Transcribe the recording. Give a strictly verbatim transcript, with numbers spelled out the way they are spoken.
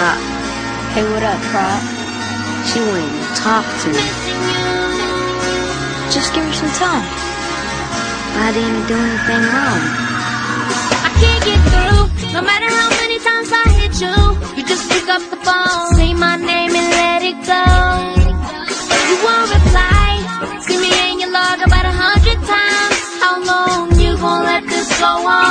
Prop. Hey, what up, Prop? She won't even talk to me. Just give her some time. I didn't do anything wrong. I can't get through, no matter how many times I hit you. You just pick up the phone, say my name and let it go. You won't reply, see me in your log about a hundred times. How long you gon' let this go on?